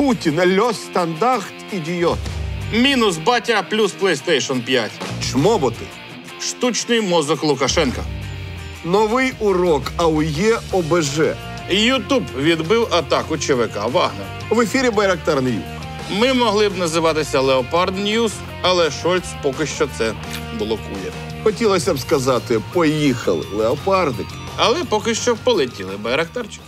Путін, льос стандарт, ідіот. Мінус батя плюс PlayStation 5. Чмоботи. Штучний мозок Лукашенка. Новий урок АУЄ ОБЖ. Ютуб відбив атаку ЧВК «Вагнер». В ефірі Байрактар Ньюс. Ми могли б називатися «Леопард Ньюс», але Шольц поки що це блокує. Хотілося б сказати, поїхали, леопардики. Але поки що полетіли байрактарчики.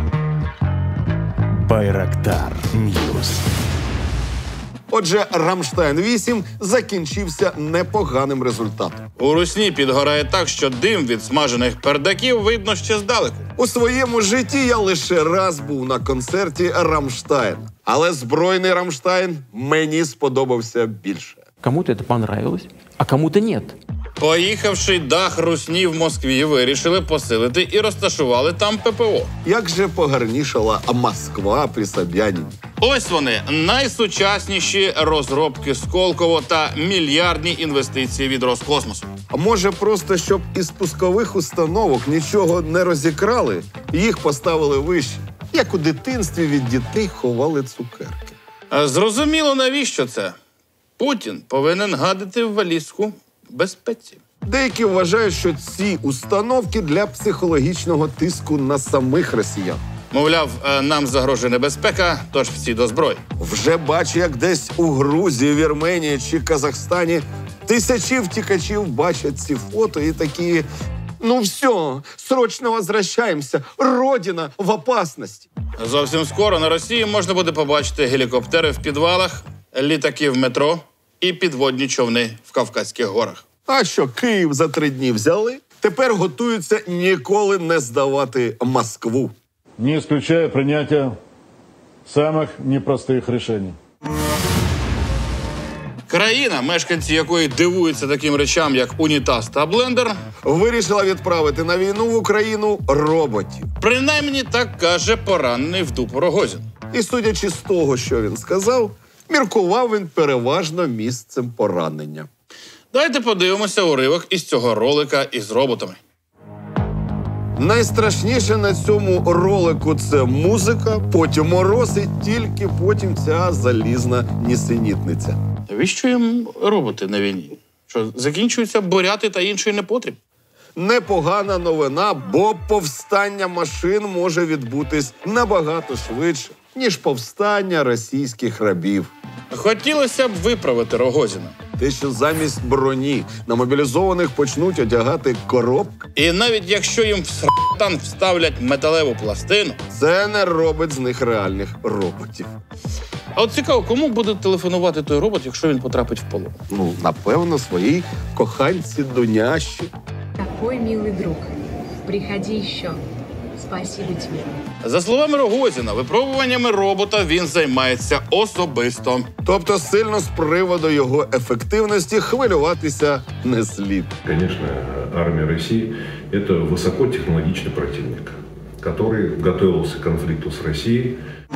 Байрактар Ньюс. Отже, «Рамштайн-8» закінчився непоганим результатом. У Русні підгорає так, що дим від смажених пердаків видно ще здалеку. У своєму житті я лише раз був на концерті «Рамштайн». Але збройний «Рамштайн» мені сподобався більше. Кому-то это понравилось, а кому-то нет. Поїхавши дах Русні в Москві, вирішили посилити і розташували там ППО. Як же погарнішала Москва при Собянині. Ось вони, найсучасніші розробки Сколково та мільярдні інвестиції від Роскосмосу. А може просто, щоб із пускових установок нічого не розікрали, їх поставили вище, як у дитинстві від дітей ховали цукерки. Зрозуміло, навіщо це? Путін повинен гадити в валізку безпеці. Деякі вважають, що ці установки для психологічного тиску на самих росіян. Мовляв, нам загрожує небезпека, тож всі до зброї. Вже бачу, як десь у Грузії, Вірменії чи Казахстані тисячі втікачів бачать ці фото і такі: ну все, срочно возвращаємося, родина в опасності. Зовсім скоро на Росії можна буде побачити гелікоптери в підвалах, літаки в метро і підводні човни в Кавказьких горах. А що, Київ за 3 дні взяли? Тепер готуються ніколи не здавати Москву. Не исключая принятия самых непростых решений. Країна, мешканці якої дивуються таким речам, як унітаз та блендер, Вирішила відправити на війну в Україну роботів. принаймні так каже поранений в дупу Рогозін. І судячи з того, що він сказав, міркував він переважно місцем поранення. Давайте подивимося уривок із цього ролика із роботами. Найстрашніше на цьому ролику – це музика, потім мороз і тільки потім ця залізна нісенітниця. Навіщо їм роботи на війні? Що, закінчуються буряти та інший непотріб? Непогана новина, бо повстання машин може відбутись набагато швидше, ніж повстання російських рабів. Хотілося б виправити Рогозіна. Те, що замість броні на мобілізованих почнуть одягати коробки, І навіть якщо їм в сртан вставлять металеву пластину, це не робить з них реальних роботів. а от цікаво, кому буде телефонувати той робот, якщо він потрапить в полон? Ну, напевно, своїй коханці Дуняші. Такой милый друг. Приходи еще. Спасибо тебе. За словами Рогозіна, випробуваннями робота він займається особисто. Тобто сильно з приводу його ефективності хвилюватися не слід. Конечно, армия России – это высокотехнологичный противник, который готовился к конфликту с Россией.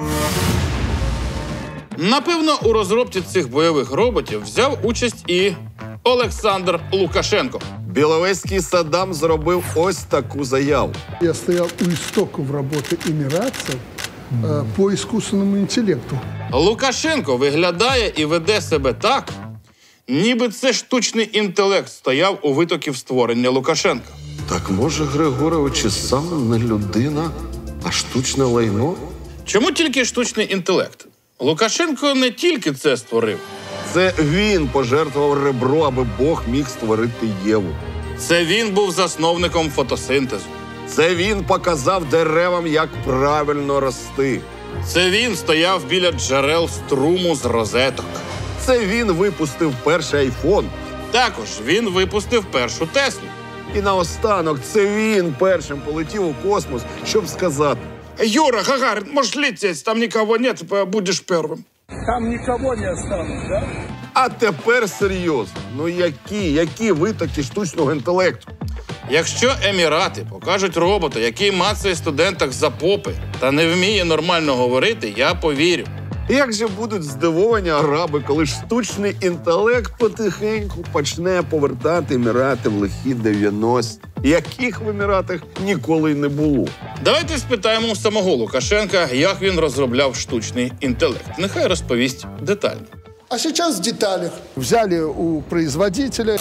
Напевно, у розробці цих бойових роботів взяв участь і Олександр Лукашенко. Біловезький Саддам зробив ось таку заяву. Я стоял у истоков работы эмиратцев по искусственному интеллекту. Лукашенко виглядає і веде себе так, ніби це штучний інтелект стояв у витоків створення Лукашенка. Так може, Григорович, і сам не людина, а штучне лайно? Чому тільки штучний інтелект? Лукашенко не тільки це створив. Це він пожертвував ребро, аби Бог міг створити Єву. Це він був засновником фотосинтезу. Це він показав деревам, як правильно рости. Це він стояв біля джерел струму з розеток. Це він випустив перший айфон. Також він випустив першу Теслу. І наостанок це він першим полетів у космос, щоб сказати: Юра, Гагарин, можеш лететь, там нікого нет, будеш першим. Там никого не осталось, да? а тепер серйозно. Ну які витоки штучного інтелекту? Якщо Емірати покажуть робота, який мацає студенток за попи та не вміє нормально говорити, я повірю. Як же будуть здивовані араби, коли штучний інтелект потихеньку почне повертати Емірати в лихі 90-ті, яких в Еміратах ніколи й не було. Давайте спитаємо у самого Лукашенка, як він розробляв штучний інтелект. Нехай розповість детально. А сейчас в деталях. Взяли у производителя.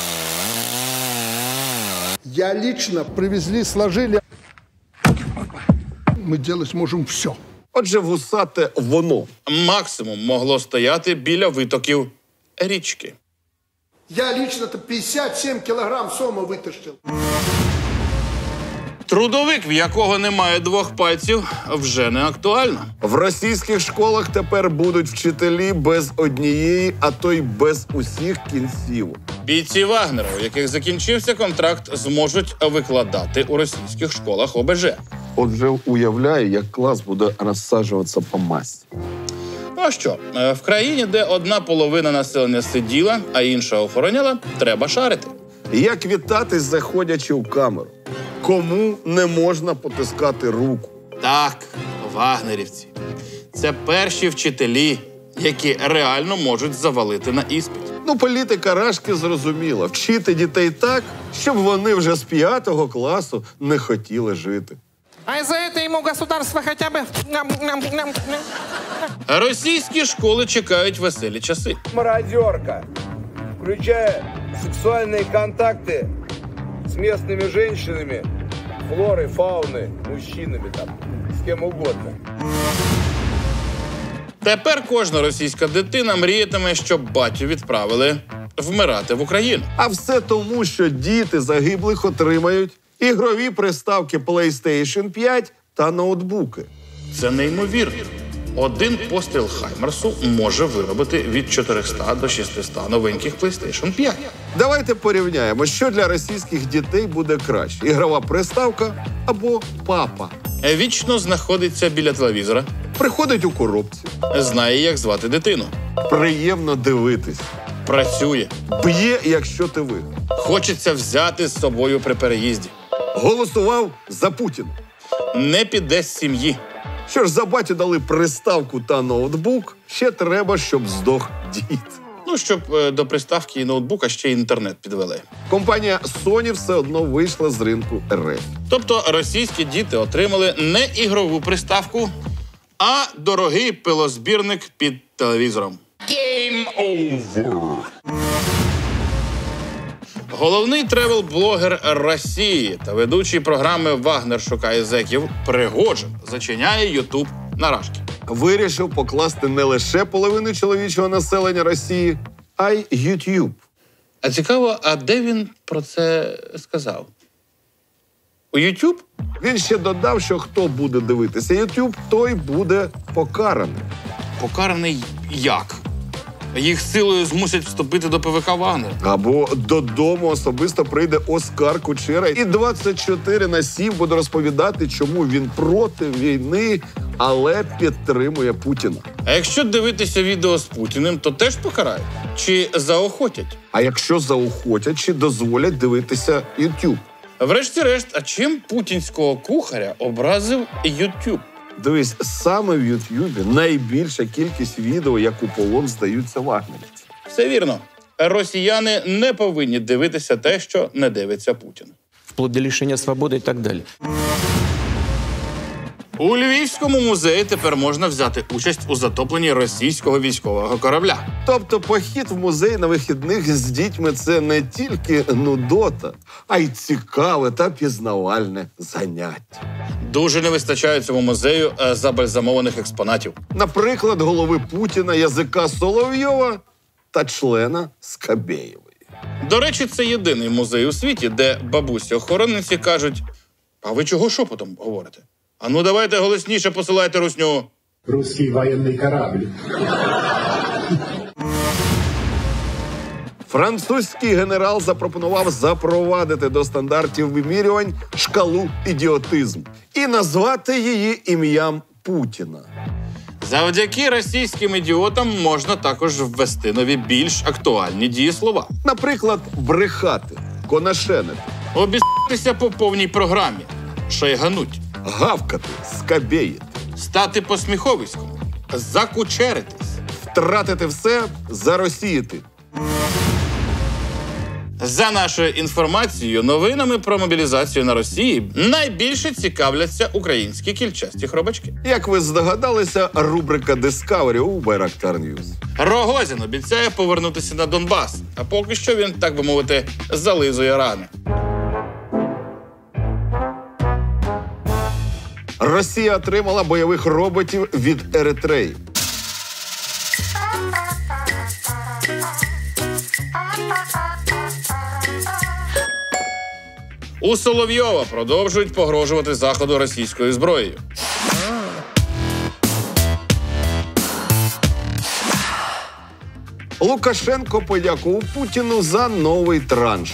Я лично привезли, сложили. Мы делать можем все. Отже, вусате воно. Максимум могло стояти біля витоків річки. Я лично-то 57 килограмм сома вытащил. Трудовик, в якого немає двох пальців, вже не актуально. В російських школах тепер будуть вчителі без однієї, а то й без усіх кінцівок. Бійці Вагнера, у яких закінчився контракт, зможуть викладати у російських школах ОБЖ. Отже, уявляю, як клас буде розсаджуватися по масі. Ну а що? В країні, де одна половина населення сиділа, а інша охороняла, треба шарити. Як вітатись, заходячи в камеру? Кому не можна потискати руку? Так, вагнерівці. Це перші вчителі, які реально можуть завалити на іспит. Ну, політика Рашки зрозуміла. Вчити дітей так, щоб вони вже з 5-го класу не хотіли жити. А за это ему государство хотя бы... Російські школи чекають веселі часи. Мародерка, включая сексуальные контакты с местными женщинами, флорой, фауной, мужчинами, там, с кем угодно. Тепер кожна російська дитина мріятиме, щоб батю відправили вмирати в Україну. А все тому, що діти загиблих отримають ігрові приставки PlayStation 5 та ноутбуки. Це неймовірно. Один постріл Хаймерсу може виробити від 400 до 600 новеньких PlayStation 5. Давайте порівняємо, що для російських дітей буде краще – ігрова приставка або папа. Вічно знаходиться біля телевізора, Приходить у коробці, знає, як звати дитину, приємно дивитись, працює, б'є, якщо ти виграв. хочеться взяти з собою при переїзді. Голосував за Путіна. Не піде з сім'ї. Що ж, за батю дали приставку та ноутбук, ще треба, щоб здох дід. Ну, щоб до приставки і ноутбука ще й інтернет підвели. Компанія Sony все одно вийшла з ринку РФ. Тобто російські діти отримали не ігрову приставку, а дорогий пилозбірник під телевізором. Game over! Головний тревел-блогер Росії та ведучий програми «Вагнер шукає зеків» Пригожин зачиняє Ютуб на Рашки. Вирішив покласти не лише половину чоловічого населення Росії, а й YouTube. А цікаво, а де він про це сказав? У Ютуб? Він ще додав, що хто буде дивитися YouTube, той буде покараний. Покараний як? Їх силою змусять вступити до ПВК «Вагнер». Або додому особисто прийде Оскар Кучера і 24/7 буде розповідати, чому він проти війни, але підтримує Путіна. А якщо дивитися відео з Путіним, то теж покарають? Чи заохотять? А якщо заохотять, чи дозволять дивитися YouTube? Врешті-решт, а чим путінського кухаря образив Ютуб? Дивись, саме в Ютубі найбільша кількість відео, як у полон здаються вагнерівці. Все вірно. Росіяни не повинні дивитися те, що не дивиться Путін. Вплоть до лишения свободы и так далее. У Львівському музеї тепер можна взяти участь у затопленні російського військового корабля. Тобто похід в музей на вихідних з дітьми – це не тільки нудота, а й цікаве та пізнавальне заняття. Дуже не вистачає цьому музею забальзамованих експонатів. Наприклад, голови Путіна, Язика Соловйова та члена Скабєєвої. До речі, це єдиний музей у світі, де бабусі-охоронниці кажуть: «А ви чого шепотом говорите? А ну давайте голосніше посилайте русню». Русский военный корабль. Французький генерал запропонував запровадити до стандартів вимірювань шкалу ідіотизму і назвати її ім'ям Путіна. Завдяки російським ідіотам можна також ввести нові більш актуальні дієслова. Наприклад, брехати, конашенити, Обіс**тися по повній програмі, шайгануть, гавкати, скабєїти. стати по-сміховиському, закучеритись. Втратити все, заросіяти. За нашою інформацією, новинами про мобілізацію на Росії найбільше цікавляться українські кільчасті хробачки. Як ви здогадалися, рубрика Discovery у Байрактар News. Рогозін обіцяє повернутися на Донбас, а поки що він, так би мовити, зализує рани. Росія отримала бойових роботів від Еритреї. У Соловйова продовжують погрожувати Заходу російською зброєю. Лукашенко подякував Путіну за новий транш.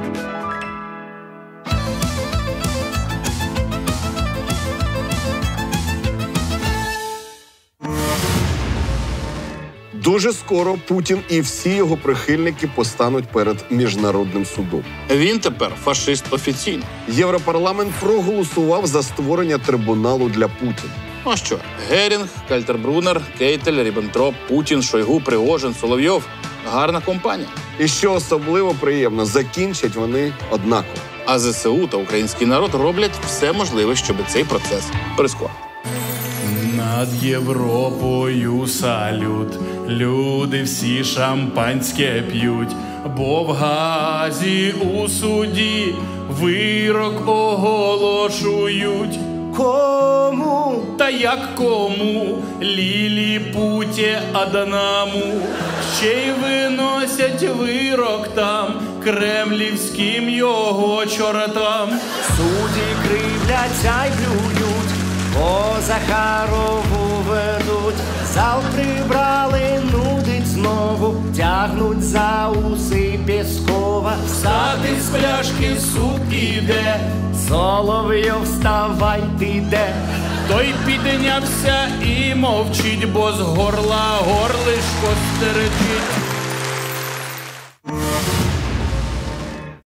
Дуже скоро Путін і всі його прихильники постануть перед міжнародним судом. Він тепер фашист офіційно. Європарламент проголосував за створення трибуналу для Путіна. Ну а що? Герінг, Кальтербрунер, Кейтель, Ріббентроп, Путін, Шойгу, Пригожин, Соловйов – гарна компанія. І що особливо приємно, закінчать вони однаково. А ЗСУ та український народ роблять все можливе, щоб цей процес прискорити. Над Європою салют, люди всі шампанське п'ють, бо в Гаазі у суді вирок оголошують. Кому? Та як кому? Ліліпуті одному. Ще й виносять вирок там, кремлівським його чортам. Судді кривляться й плюють, по Захарову ведуть. Зал прибрали, нудить знову, тягнуть за уси Пєскова. Встати з пляшки суд іде, Соловйов, вставай, ти де? той піднявся і мовчить, бо з горла горлишко стерчить.